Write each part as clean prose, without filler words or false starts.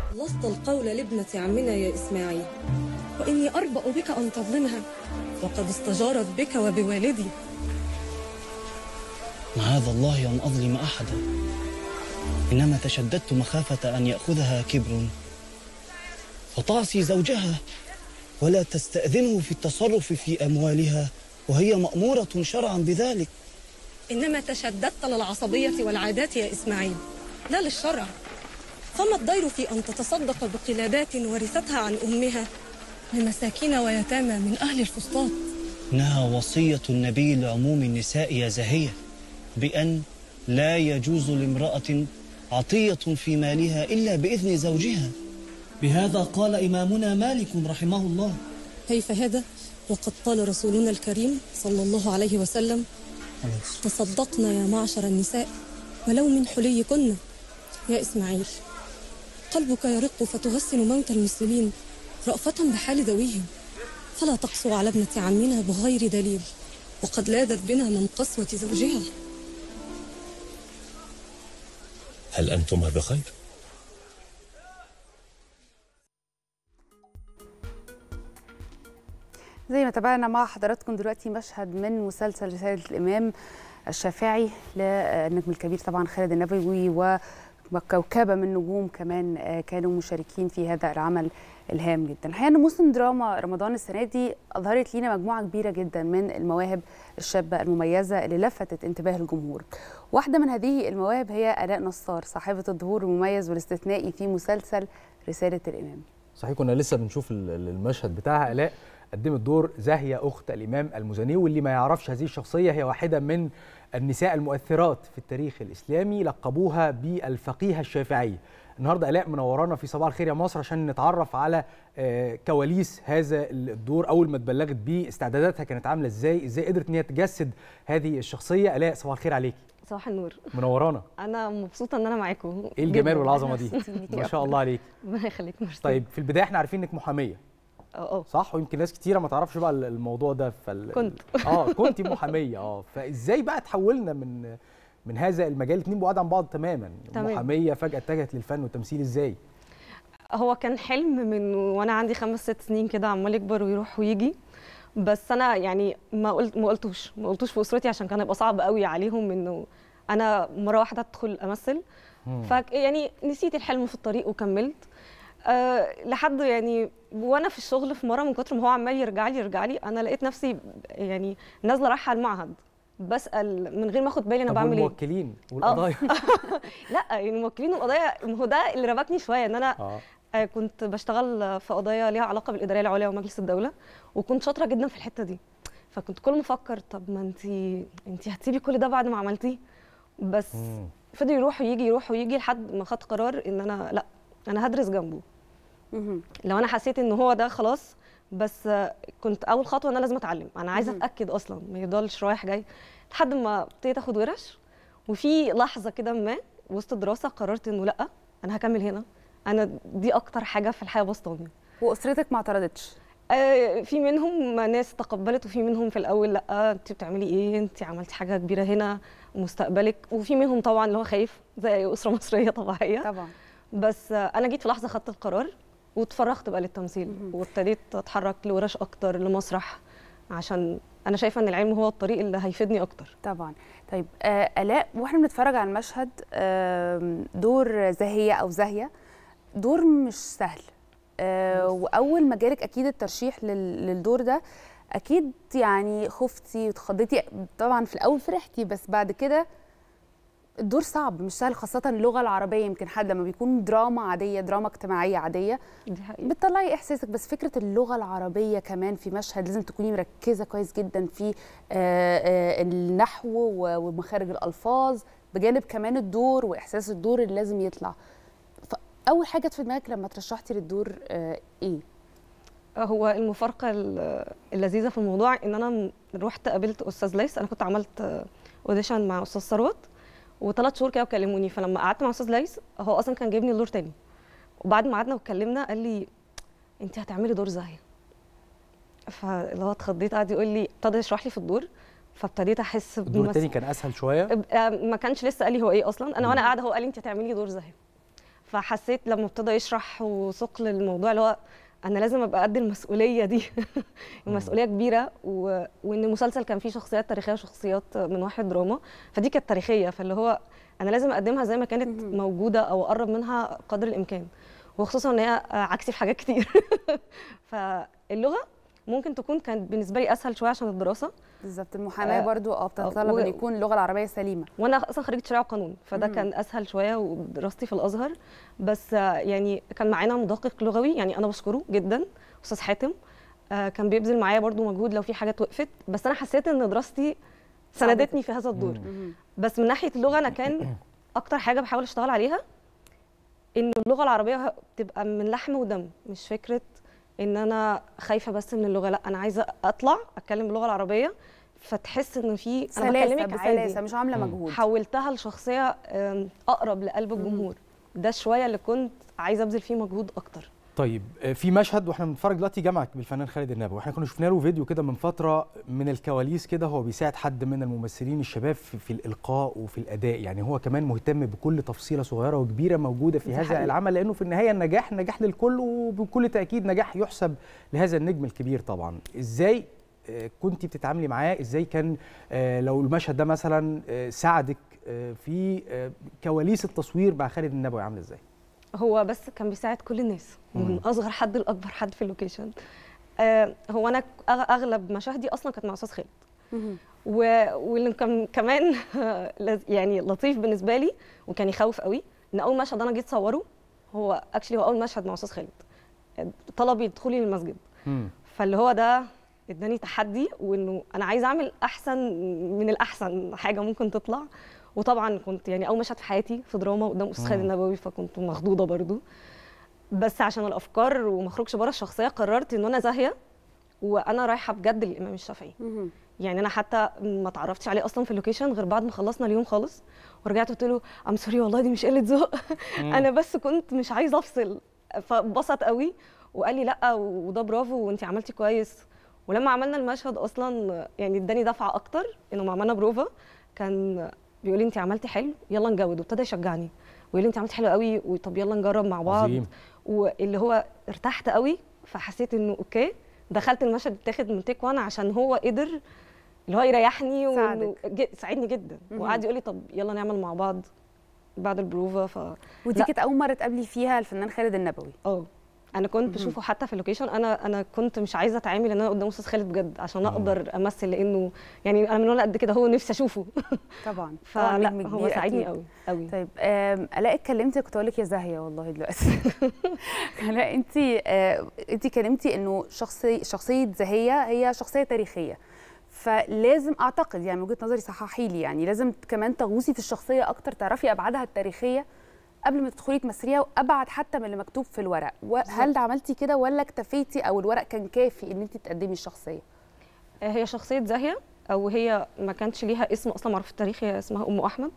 خلصت القول لابنة عمنا يا إسماعيل، وإني أربأ بك أن تظلمها، وقد استجارت بك وبوالدي. معاذ الله أن أظلم أحدا، إنما تشددت مخافة أن يأخذها كبر فتعصي زوجها ولا تستأذنه في التصرف في أموالها وهي مأمورة شرعا بذلك. إنما تشددت للعصبية والعادات يا إسماعيل، لا للشرع. فما الضير في أن تتصدق بقلادات ورثتها عن أمها لمساكين ويتامى من أهل الفسطاط؟ إنها وصية النبي لعموم النساء يا زهية، بأن لا يجوز لامرأة عطية في مالها إلا بإذن زوجها. بهذا قال إمامنا مالك رحمه الله. كيف هذا وقد قال رسولنا الكريم صلى الله عليه وسلم: تصدقنا يا معشر النساء ولو من حليكن. يا إسماعيل، قلبك يرق فتغسل موت المسلمين رأفة بحال ذويهم، فلا تقسو على ابنة عمنا بغير دليل، وقد لاذت بنا من قسوة زوجها. هل أنتما بخير؟ زي ما تابعنا مع حضراتكم دلوقتي مشهد من مسلسل رسالة الإمام الشافعي للنجم الكبير طبعا خالد النبوي، وكوكبة من نجوم كمان كانوا مشاركين في هذا العمل الهام جدا. الحقيقة أن موسم دراما رمضان السنة دي أظهرت لينا مجموعة كبيرة جدا من المواهب الشابة المميزة اللي لفتت انتباه الجمهور. واحدة من هذه المواهب هي آلاء نصار، صاحبة الظهور المميز والاستثنائي في مسلسل رسالة الإمام. صحيح، كنا لسه بنشوف المشهد بتاعها. آلاء قدمت دور زاهية أخت الإمام المزني، واللي ما يعرفش هذه الشخصية هي واحدة من النساء المؤثرات في التاريخ الإسلامي، لقبوها بالفقيهة الشافعية. النهارده آلاء منورانا في صباح الخير يا مصر عشان نتعرف على كواليس هذا الدور. أول ما اتبلغت بيه استعداداتها كانت عاملة ازاي قدرت ان هي تجسد هذه الشخصية. آلاء صباح الخير عليكي. صباح النور. منورانا. انا مبسوطه ان انا معاكم. ايه الجمال والعظمه دي ما شاء الله عليكي. ربنا يخليك. طيب في البدايه احنا عارفين انك محاميه صح، ويمكن ناس كتيره ما تعرفش بقى الموضوع ده. كنت محاميه. فازاي بقى تحولنا من هذا المجال، الاثنين بعاد عن بعض تماما، محاميه فجاه اتجهت للفن والتمثيل ازاي؟ هو كان حلم من وانا عندي 5-6 سنين كده عمال يكبر ويروح ويجي، بس انا يعني ما قلتوش في اسرتي عشان كان هيبقى صعب قوي عليهم انه انا مره واحده ادخل امثل. يعني نسيت الحلم في الطريق وكملت لحد يعني وانا في الشغل في مره من كتر ما هو عمال يرجع لي انا لقيت نفسي يعني نازله رايحه المعهد بسال من غير ما اخد بالي انا بعمل ايه. الموكلين والقضايا لا يعني الموكلين والقضايا هو ده اللي ربكني شويه، ان انا كنت بشتغل في قضايا ليها علاقه بالاداريه العليا ومجلس الدوله، وكنت شاطره جدا في الحته دي. فكنت كل ما افكر طب ما انت هتسيبي كل ده بعد ما عملتيه، بس فضل يروح ويجي لحد ما خدت قرار ان انا انا هدرس جنبه. لو انا حسيت ان هو ده خلاص، بس كنت اول خطوه ان انا لازم اتعلم، انا عايزه اتاكد اصلا ما يضلش رايح جاي، لحد ما ابتديت اخد ورش. وفي لحظه كده ما وسط الدراسه قررت انه لا انا هكمل هنا، انا دي اكتر حاجه في الحياه بسطاني. واسرتك ما اعترضتش؟ في منهم ناس تقبلت، وفي منهم في الاول لا انت بتعملي ايه، انت عملتي حاجه كبيره هنا مستقبلك، وفي منهم طبعا اللي هو خايف زي اي اسره مصريه طبيعيه طبعا. بس انا جيت في لحظه خدت القرار واتفرغت بقى للتمثيل، وابتديت اتحرك لورش اكتر، لمسرح، عشان انا شايفه ان العلم هو الطريق اللي هيفيدني اكتر. طبعا. طيب آلاء، واحنا بنتفرج على المشهد دور زاهيه او زاهيه دور مش سهل، واول ما جالك اكيد الترشيح للدور ده اكيد يعني خفتي واتخضيتي. طبعا في الاول فرحتي، بس بعد كده الدور صعب مش سهل، خاصة اللغة العربية. يمكن حد لما بيكون دراما عادية، دراما اجتماعية عادية، بتطلعي إحساسك، بس فكرة اللغة العربية كمان في مشهد لازم تكوني مركزة كويس جدا في النحو ومخارج الألفاظ، بجانب كمان الدور وإحساس الدور اللي لازم يطلع. فأول حاجة في دماغك لما ترشحتي للدور إيه؟ هو المفارقة اللذيذة في الموضوع إن أنا رحت قابلت أستاذ ليس. أنا كنت عملت أوديشن مع أستاذ ثروت و3 شهور كده وكلموني، فلما قعدت مع استاذ ليس هو اصلا كان جايبني دور تاني، وبعد ما قعدنا واتكلمنا قال لي انت هتعملي دور زاهيه. فاللي هو اتخضيت، قعد يقول لي، ابتدى يشرح لي في الدور، فابتديت احس الدور التاني كان اسهل شويه. ما كانش لسه قال لي هو ايه اصلا، انا وانا قاعده هو قال لي انت هتعملي دور زاهيه. فحسيت لما ابتدى يشرح وثقل الموضوع اللي هو انا لازم ابقى قد المسؤوليه دي. المسؤوليه كبيره وان المسلسل كان فيه شخصيات تاريخيه وشخصيات من واحد دراما، فدي كانت تاريخيه، فاللي هو انا لازم اقدمها زي ما كانت موجوده او اقرب منها قدر الامكان، وخصوصا ان هي عكسي في حاجات كتير. فاللغه ممكن تكون كانت بالنسبه لي اسهل شويه عشان الدراسه. بالظبط، المحاماه برضو بتتطلب ان يكون اللغه العربيه سليمه، وانا اصلا خريجه شريعه وقانون، فده كان اسهل شويه، ودراستي في الازهر. بس يعني كان معانا مدقق لغوي، يعني انا بشكره جدا استاذ حاتم، كان بيبذل معايا برضو مجهود لو في حاجات وقفت، بس انا حسيت ان دراستي سندتني في هذا الدور. بس من ناحيه اللغه انا كان اكتر حاجه بحاول اشتغل عليها ان اللغه العربيه تبقى من لحم ودم، مش فكره ان انا خايفه بس من اللغه، لا انا عايزه اطلع اتكلم باللغه العربيه فتحس ان في سلاسه بسلاسه، مش عامله مجهود. حولتها لشخصيه اقرب لقلب الجمهور، ده شويه اللي كنت عايزه ابذل فيه مجهود اكتر. طيب في مشهد واحنا بنتفرج دلوقتي جمعك بالفنان خالد النبوي، واحنا كنا شفنا له فيديو كده من فتره من الكواليس كده، هو بيساعد حد من الممثلين الشباب في الالقاء وفي الاداء، يعني هو كمان مهتم بكل تفصيله صغيره وكبيره موجوده في هذا العمل، لانه في النهايه النجاح نجاح للكل، وبكل تاكيد نجاح يحسب لهذا النجم الكبير طبعا. ازاي كنتي بتتعاملي معاه؟ ازاي كان لو المشهد ده مثلا ساعدك في كواليس التصوير مع خالد النبوي عامله ازاي؟ هو بس كان بيساعد كل الناس من اصغر حد لاكبر حد في اللوكيشن. هو انا اغلب مشاهدي اصلا كانت مع استاذ خالد، واللي كان كمان يعني لطيف بالنسبه لي وكان يخوف قوي ان اول مشهد انا جيت اصوره هو اول مشهد مع استاذ خالد، طلب يدخلي للمسجد. فاللي هو ده اداني تحدي، وانه انا عايزه اعمل احسن من الاحسن حاجه ممكن تطلع. وطبعا كنت يعني اول مشهد في حياتي في دراما قدام استاذ خالد النبوي، فكنت مخضوضه برضو، بس عشان الافكار وما اخرجش بره الشخصيه قررت ان انا زاهيه وانا رايحه بجد للامام الشافعي. يعني انا حتى ما اتعرفتش عليه اصلا في اللوكيشن غير بعد ما خلصنا اليوم خالص، ورجعت قلت له ام سوري والله دي مش قله ذوق. انا بس كنت مش عايزه افصل، فبسط قوي وقال لي لا وده برافو وانت عملتي كويس. ولما عملنا المشهد اصلا يعني اداني دفعه اكتر، انه ما عملنا بروفا كان بيقول لي انت عملتي حلو يلا نجود، وابتدى يشجعني ويقول لي انت عملتي حلو قوي وطب يلا نجرب مع بعض. عظيم. واللي هو ارتحت قوي، فحسيت انه اوكي دخلت المشهد اتاخد من تيك 1 عشان هو قدر اللي هو يريحني وساعدني جدا، وقعد يقول لي طب يلا نعمل مع بعض بعد البروفا. ودي كانت اول مره تقابلي فيها الفنان خالد النبوي؟ انا كنت بشوفه حتى في اللوكيشن، انا كنت مش عايزه اتعامل ان انا قدام استاذ خالد بجد عشان اقدر امثل، لانه يعني انا من وانا قد كده هو نفسي اشوفه. طبعا فلا هو ساعدني قوي قوي. طيب الاقي اتكلمتي، كنت اقول لك يا زاهيه والله دلوقتي. لا انت كلمتي انه شخصيه زاهيه هي شخصيه تاريخيه، فلازم اعتقد يعني من وجهه نظري صححي لي، يعني لازم كمان تغوصي في الشخصيه اكتر، تعرفي ابعادها التاريخيه قبل ما تدخلي تمثليها، وابعد حتى من اللي مكتوب في الورق. هل عملتي كده ولا اكتفيتي او الورق كان كافي ان انت تقدمي الشخصيه؟ هي شخصيه زاهيه، او هي ما كانش ليها اسم اصلا معروف في التاريخ، هي اسمها ام احمد.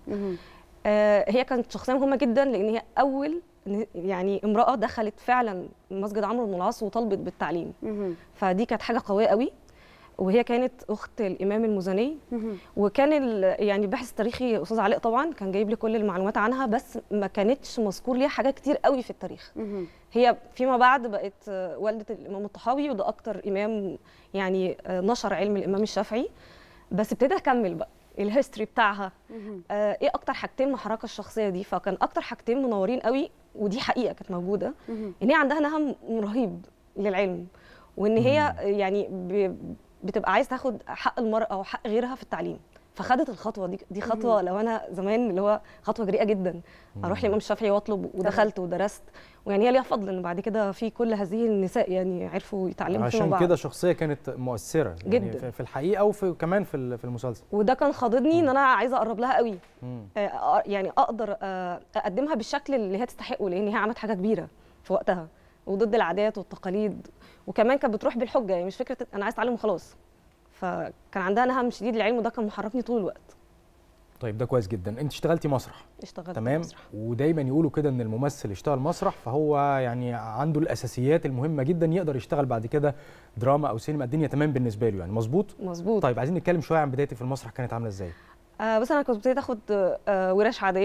هي كانت شخصيه مهمه جدا لان هي اول يعني امراه دخلت فعلا مسجد عمرو بن العاص وطلبت بالتعليم. فدي كانت حاجه قويه قوي، وهي كانت اخت الامام المزني. وكان يعني الباحث التاريخي استاذ علاء طبعا كان جايب لي كل المعلومات عنها، بس ما كانتش مذكور ليها حاجات كتير قوي في التاريخ. هي فيما بعد بقت والده الامام الطحاوي، وده اكتر امام يعني نشر علم الامام الشافعي. بس ابتدى اكمل بقى الهيستوري بتاعها، ايه اكتر حاجتين محركه الشخصيه دي. فكان اكتر حاجتين منورين قوي، ودي حقيقه كانت موجوده، ان هي عندها نهم رهيب للعلم، وان هي يعني بتبقى عايز تاخد حق المرأة أو حق غيرها في التعليم، فخدت الخطوة دي خطوة لو أنا زمان اللي هو خطوة جريئة جدا، أروح للإمام الشافعي وأطلب، ودخلت ودرست، ويعني هي ليها فضل إن بعد كده في كل هذه النساء يعني عرفوا يتعلموا فيما بعد. عشان كده شخصية كانت مؤثرة جدا يعني في الحقيقة وكمان في المسلسل، وده كان خاضدني إن أنا عايزة أقرب لها قوي، يعني أقدر أقدمها بالشكل اللي هي تستحقه، لأن هي عملت حاجة كبيرة في وقتها وضد العادات والتقاليد، وكمان كانت بتروح بالحجه، يعني مش فكره انا عايز اتعلم وخلاص. فكان عندها نهم شديد للعلم، وده كان محركني طول الوقت. طيب ده كويس جدا. انت اشتغلتي مسرح؟ اشتغلت تمام مسرح. ودايما يقولوا كده ان الممثل يشتغل مسرح فهو يعني عنده الاساسيات المهمه جدا، يقدر يشتغل بعد كده دراما او سينما، الدنيا تمام بالنسبه له، يعني مظبوط؟ مظبوط. طيب عايزين نتكلم شويه عن بدايتي في المسرح، كانت عامله ازاي؟ بس انا كنت ابتديت اخد ورش عاديه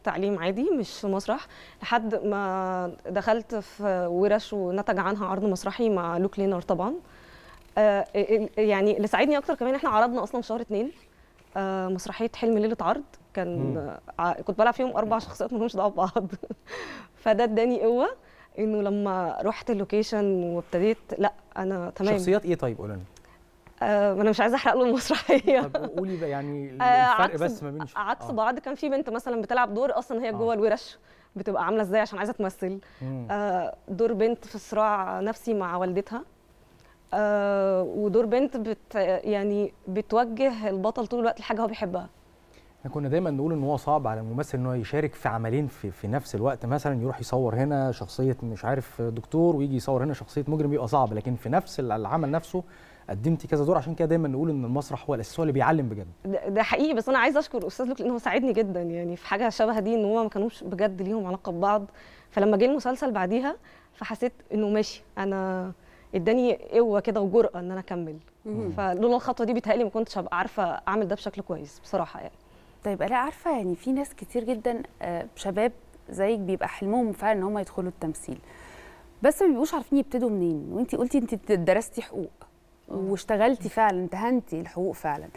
تعليم عادي مش مسرح، لحد ما دخلت في ورش ونتج عنها عرض مسرحي مع لوك لينر طبعا. يعني اللي ساعدني اكتر كمان احنا عرضنا اصلا في شهر 2 مسرحيه حلم ليله عرض، كنت بلعب فيهم 4 شخصيات مالهمش دعوه ببعض. فده اداني قوه انه لما رحت اللوكيشن وابتديت لا انا تمام. شخصيات ايه طيب قولي لنا؟ انا مش عايزه احرق له المسرحيه. طب قولي بقى يعني الفرق بس ما بين عكس بعض. كان في بنت مثلا بتلعب دور اصلا هي جوه الورش بتبقى عامله ازاي عشان عايزه تمثل. دور بنت في صراع نفسي مع والدتها. ودور بنت يعني بتوجه البطل طول الوقت لحاجه هو بيحبها. احنا كنا دايما نقول ان هو صعب على الممثل ان هو يشارك في عملين في نفس الوقت، مثلا يروح يصور هنا شخصيه مش عارف دكتور ويجي يصور هنا شخصيه مجرم، بيبقى صعب، لكن في نفس العمل نفسه قدمتي كذا دور. عشان كده دايما نقول ان المسرح هو الاساس، هو اللي بيعلم بجد. ده حقيقي، بس انا عايزه اشكر الاستاذ لوك لان هو ساعدني جدا يعني في حاجه شبه دي، ان هو ما كانوش بجد ليهم علاقه ببعض. فلما جه المسلسل بعديها فحسيت انه ماشي، انا اداني قوه كده وجرأه ان انا اكمل. فلولا الخطوه دي بيتهيألي ما كنتش هبقى عارفه اعمل ده بشكل كويس بصراحه يعني. طيب انا عارفه يعني في ناس كتير جدا شباب زيك بيبقى حلمهم فعلا ان هم يدخلوا التمثيل، بس ما بيبقوش عارفين يبتدوا منين. وانت قلتي انت درستي حقوق واشتغلتي فعلا، امتهنتي الحقوق فعلا.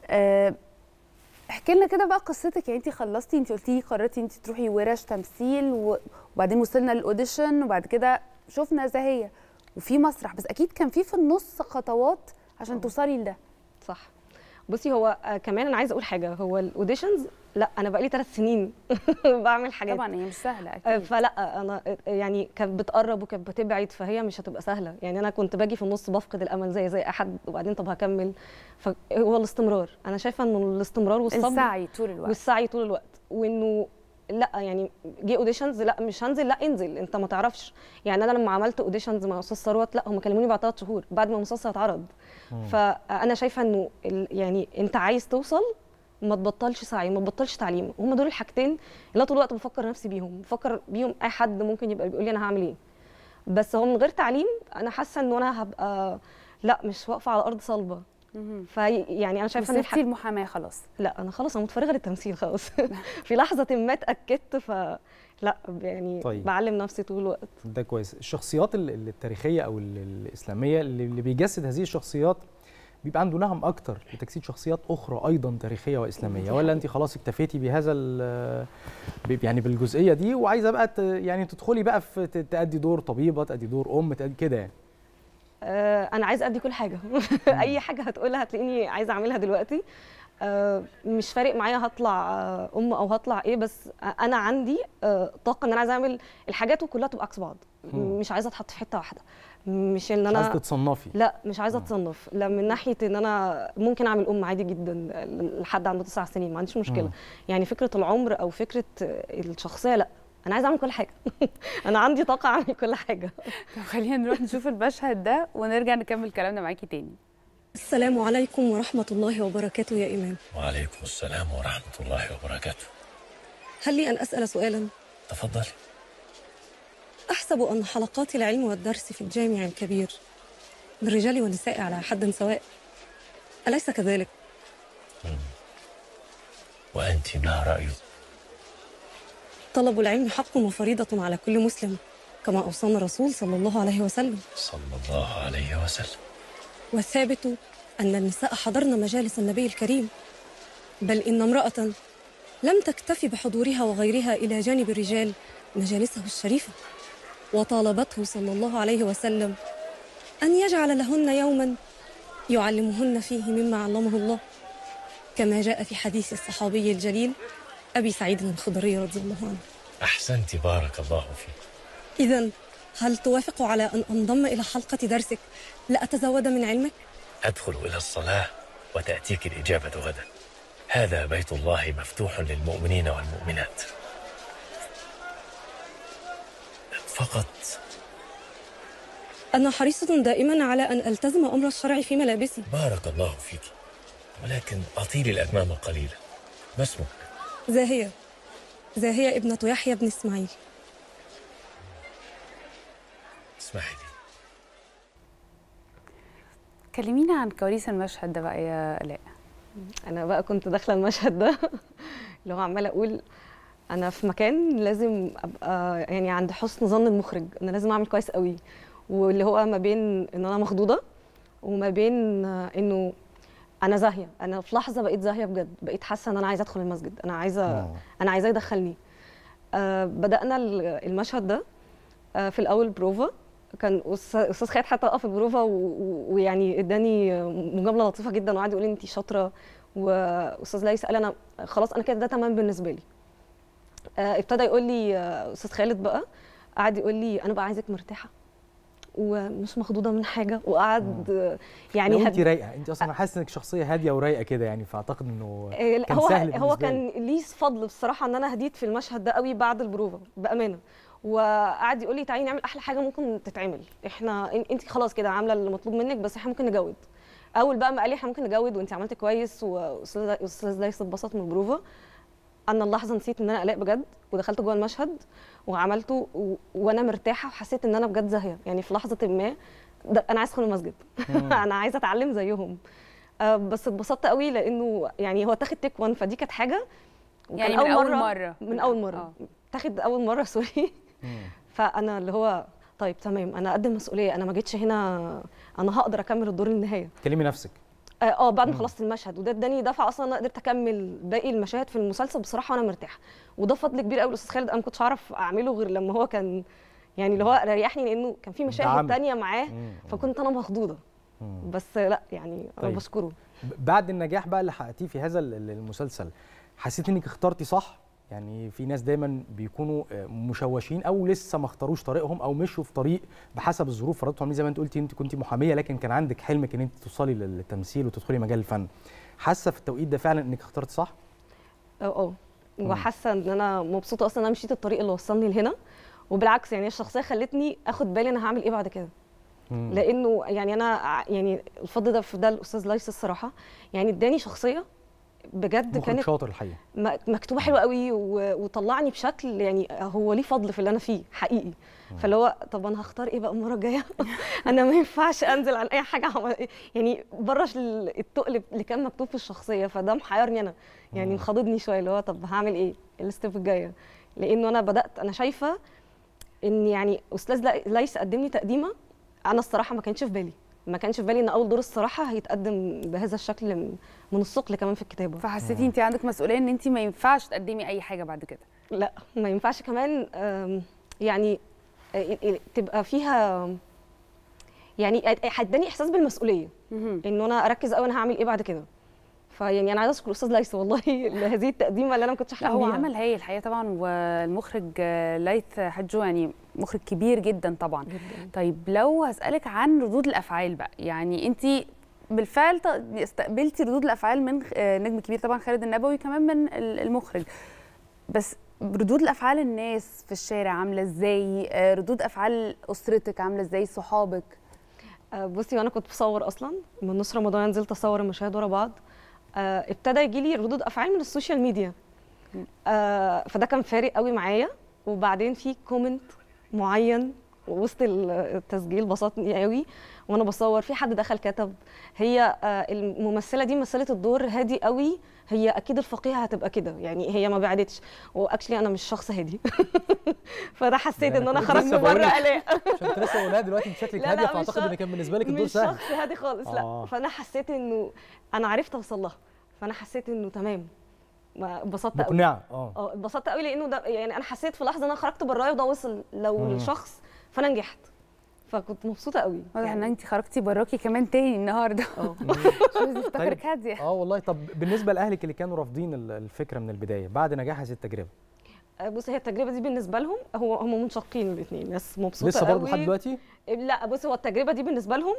احكي لنا كده بقى قصتك. يعني انت خلصتي، انت قلتي لي قررتي انت تروحي ورش تمثيل وبعدين وصلنا للاوديشن وبعد كده شفنا زاهيه وفي مسرح، بس اكيد كان في النص خطوات عشان توصلي لده. صح. بصي هو كمان انا عايزه اقول حاجه، هو الاوديشنز لا انا بقالي 3 سنين بعمل حاجات طبعا هي مش سهله اكيد. فلا انا يعني كانت بتقرب وكانت بتبعد، فهي مش هتبقى سهله. يعني انا كنت باجي في النص بفقد الامل زي احد، وبعدين طب هكمل. فهو الاستمرار، انا شايفه انه الاستمرار والصبر السعي طول الوقت وانه لا يعني جه اوديشنز لا مش هنزل، لا انزل انت ما تعرفش. يعني انا لما عملت اوديشنز مع استاذ ثروت لا هم كلموني بعد 3 شهور بعد ما المسلسل اتعرض. فانا شايفه انه يعني انت عايز توصل ما تبطلش سعي، ما تبطلش تعليم. هم دول الحاجتين اللي طول الوقت بفكر نفسي بيهم، بفكر بيهم اي حد ممكن يبقى بيقول لي انا هعمل ايه. بس هو من غير تعليم انا حاسه انه انا هبقى لا مش واقفه على ارض صلبه. يعني انا شايفه ان سبتي المحاماه خلاص. لا انا خلاص انا متفرغه للتمثيل خلاص. في لحظه ما اتاكدت لا يعني طيب. بعلم نفسي طول الوقت. ده كويس. الشخصيات التاريخيه او الاسلاميه اللي بيجسد هذه الشخصيات بيبقى عنده نهم اكتر لتجسيد شخصيات اخرى ايضا تاريخيه واسلاميه، ولا انت خلاص اكتفيتي بهذا يعني بالجزئيه دي وعايزه بقى يعني تدخلي بقى في تأدي دور طبيبه، تأدي دور ام، تأدي كده يعني؟ انا عايزه ادي كل حاجه. اي حاجه هتقولها هتلاقيني عايزه اعملها دلوقتي. مش فارق معايا هطلع ام او هطلع ايه، بس انا عندي طاقه ان انا عايزه اعمل الحاجات وكلها تبقى عكس بعد. مش عايزه اتحط في حته واحده، مش ان انا مش عايزه تتصنفي. لا مش عايزه اتصنف، لا من ناحيه ان انا ممكن اعمل ام عادي جدا لحد عنده 9 سنين ما عنديش مشكله. يعني فكره العمر او فكره الشخصيه لا، انا عايزه اعمل كل حاجه. انا عندي طاقه اعمل كل حاجه. طب خلينا نروح نشوف المشهد ده ونرجع نكمل كلامنا معاكي تاني. السلام عليكم ورحمة الله وبركاته يا إمام. وعليكم السلام ورحمة الله وبركاته. هل لي أن أسأل سؤالا؟ تفضلي. أحسب أن حلقات العلم والدرس في الجامع الكبير للرجال والنساء على حد سواء، أليس كذلك؟ وأنت ما رأيك؟ طلب العلم حق وفريضة على كل مسلم، كما أوصانا الرسول صلى الله عليه وسلم. صلى الله عليه وسلم. والثابت أن النساء حضرن مجالس النبي الكريم، بل إن امرأة لم تكتفي بحضورها وغيرها إلى جانب الرجال مجالسه الشريفة، وطالبته صلى الله عليه وسلم أن يجعل لهن يوما يعلمهن فيه مما علمه الله، كما جاء في حديث الصحابي الجليل أبي سعيد الخدري رضي الله عنه. أحسنت بارك الله فيك. إذن هل توافق على أن أنضم إلى حلقة درسك لأتزود من علمك؟ أدخل إلى الصلاة وتأتيك الإجابة غدا. هذا بيت الله مفتوح للمؤمنين والمؤمنات. فقط أنا حريصة دائما على أن ألتزم أمر الشرع في ملابسي. بارك الله فيك، ولكن أطيلي الأكمام قليلا. ما اسمك؟ زاهية. زاهية ابنة يحيى بن إسماعيل. اسمحي لي. كلمينا عن كواليس المشهد ده بقى يا آلاء. أنا بقى كنت داخلة المشهد ده اللي هو عمالة أقول انا في مكان لازم ابقى يعني عند حسن ظن المخرج، انا لازم اعمل كويس قوي، واللي هو ما بين ان انا مخضوضه وما بين انه انا زاهيه. انا في لحظه بقيت زاهيه بجد، بقيت حاسه ان انا عايزه ادخل المسجد، انا عايزه يدخلني. بدانا المشهد ده في الاول بروفا، كان استاذ خالد حتى وقف البروفا ويعني اداني مجامله لطيفه جدا وقعد يقول لي انت شاطره، واستاذ ليث قال انا خلاص انا كده ده تمام بالنسبه لي. ابتدى يقول لي استاذ خالد بقى قعد يقول لي انا بقى عايزك مرتاحه ومش مخضوضه من حاجه، وقعد يعني انت رايقه، انت اصلا حاسه انك شخصيه هاديه ورايقه كده يعني، فاعتقد انه كان سهل هو كان ليه فضل بصراحه ان انا هديت في المشهد ده قوي بعد البروفا بامانه. وقعد يقول لي تعالي نعمل احلى حاجه ممكن تتعمل، احنا انت خلاص كده عامله اللي مطلوب منك، بس احنا ممكن نجود. اول بقى ما قال لي احنا ممكن نجود وانت عملتي كويس واستاذ ليث اتبسط من البروفا، انا اللحظه نسيت ان انا الاء بجد، ودخلت جوه المشهد وعملته وانا مرتاحه وحسيت ان انا بجد زاهيه. يعني في لحظه ما انا عايزه ادخل المسجد انا عايزه اتعلم زيهم. بس اتبسطت قوي لانه يعني هو تاخد تيك 1، فدي كانت حاجه يعني من اول مره تاخد اول مره سوري. فانا اللي هو طيب تمام، انا قد المسؤوليه، انا ما جيتش هنا، انا هقدر اكمل الدور للنهايه. كلمي نفسك. بعد ما خلصت المشهد، وده اداني دفعه اصلا انا قدرت اكمل باقي المشاهد في المسلسل بصراحه وانا مرتاحه، وده فضل كبير قوي لاستاذ خالد. انا ما كنتش اعرف اعمله غير لما هو كان يعني اللي هو ريحني، لانه كان في مشاهد تانية معاه فكنت انا مخضوضه. بس لا يعني انا طيب. بشكره. بعد النجاح بقى اللي حققتيه في هذا المسلسل، حسيت انك اخترتي صح؟ يعني في ناس دايما بيكونوا مشوشين او لسه ما اختاروش طريقهم او مشوا في طريق بحسب الظروف فرضتهم. زي ما انت قلتي انت كنت محاميه لكن كان عندك حلمك ان انت توصلي للتمثيل وتدخلي مجال الفن. حاسه في التوقيت ده فعلا انك اخترت صح؟ وحاسه ان انا مبسوطه اصلا انا مشيت الطريق اللي وصلني لهنا، وبالعكس يعني الشخصيه خلتني اخد بالي انا هعمل ايه بعد كده. لانه يعني انا يعني الفضل ده في ده الاستاذ ليث الصراحه، يعني اداني شخصيه بجد كانت شاطر الحقيقه، مكتوبه حلوه قوي وطلعني بشكل يعني هو ليه فضل في اللي انا فيه حقيقي. فاللي هو طب انا هختار ايه بقى المره الجايه؟ انا ما ينفعش انزل عن اي حاجه يعني بره التقل اللي كان مكتوب في الشخصيه، فده محيرني انا يعني مخضضني شويه، اللي هو طب هعمل ايه الستيب الجايه؟ لانه انا بدات انا شايفه ان يعني استاذ ليث قدم لي تقديمه انا الصراحه ما كانش في بالي ان اول دور الصراحه هيتقدم بهذا الشكل من الثقل كمان في الكتابه. فحسيتي انت عندك مسؤوليه ان انت ما ينفعش تقدمي اي حاجه بعد كده؟ لا ما ينفعش كمان يعني تبقى فيها يعني هتداني احساس بالمسؤوليه انه انا اركز قوي انا هعمل ايه بعد كده. فيعني انا عايزه اشكر الاستاذ ليث والله لهذه التقديمه اللي انا ما كنتش احلم بيها. هو عمل هايل الحقيقه طبعا، والمخرج ليث حجو يعني مخرج كبير جدا طبعا جداً. طيب لو هسالك عن ردود الافعال بقى، يعني انت بالفعل استقبلتي ردود الافعال من نجم كبير طبعا خالد النبوي كمان من المخرج، بس ردود الافعال الناس في الشارع عامله ازاي؟ ردود افعال اسرتك عامله ازاي؟ صحابك؟ بصي وانا كنت بصور اصلا من نص رمضان، نزلت اصور المشاهد ورا بعض، ابتدى يجي لي ردود افعال من السوشيال ميديا، فده كان فارق قوي معايا. وبعدين في كومنت معين وسط التسجيل بسطني قوي وانا بصور، في حد دخل كتب هي الممثله دي مثلت الدور هادي قوي، هي اكيد الفقيهه هتبقى كده، يعني هي ما بعدتش، واكشلي انا مش شخص هادي فده حسيت ان انا خرجت بره الاء. عشان كنت لسه بقولها دلوقتي انت شكلك هاديه، فاعتقد ان كان بالنسبه لك الدور سهل. مش شخص هادي خالص لا. فانا حسيت انه انا عرفت اوصل لها، فانا حسيت انه تمام، اتبسطت قوي. مقنعه اتبسطت قوي لانه ده يعني انا حسيت في لحظه ان انا خرجت برايا وده وصل لو الشخص، فانا نجحت، فكنت مبسوطه قوي. واضح ان انت خرجتي براكي كمان تاني النهارده. شو افتكرك هاديه. والله. طب بالنسبه لاهلك اللي كانوا رافضين الفكره من البدايه بعد نجاح هذه التجربه؟ بص هي التجربه دي بالنسبه لهم هم منشقين الاثنين، ناس مبسوطه لسه برضه لحد دلوقتي؟ لا بص هو التجربه دي بالنسبه لهم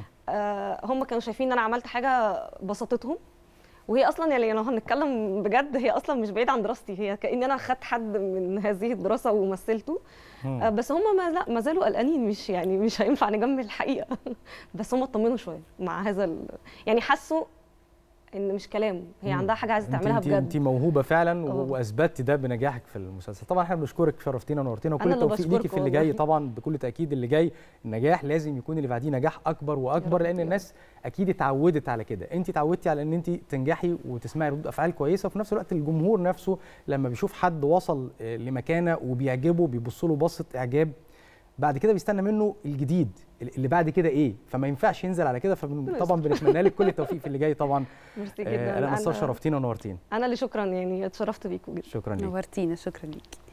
هم كانوا شايفين ان انا عملت حاجه بسطتهم، وهي اصلا يعني لو هنتكلم بجد هي اصلا مش بعيد عن دراستي، هي كأن انا خدت حد من هذه الدراسه ومثلته. بس هم ما زالوا قلقانين، مش هينفع نجمل الحقيقه بس هم اطمنوا شويه مع هذا يعني حسوا ان مش كلام، هي عندها حاجه عايزه تعملها بجد. انت موهوبه فعلا واثبتي ده بنجاحك في المسلسل. طبعا احنا بنشكرك، شرفتينا ونورتينا، وكل التوفيق ليكي في اللي جاي. طبعا بكل تاكيد اللي جاي النجاح لازم يكون اللي بعديه نجاح اكبر واكبر، لان الناس اكيد اتعودت على كده. انت اتعودتي على ان انت تنجحي وتسمعي ردود افعال كويسه، وفي نفس الوقت الجمهور نفسه لما بيشوف حد وصل لمكانه وبيعجبه بيبص له بصه اعجاب، بعد كده بيستنى منه الجديد اللي بعد كده ايه، فما ينفعش ينزل على كده. فطبعا بنتمنى لك كل التوفيق في اللي جاي طبعا. ميرسي جدا. انا نصار، شرفتينا ونورتينا. انا اللي شكرا، يعني اتشرفت بيكم جدا. شكرا ليك. نورتينا، شكرا ليك.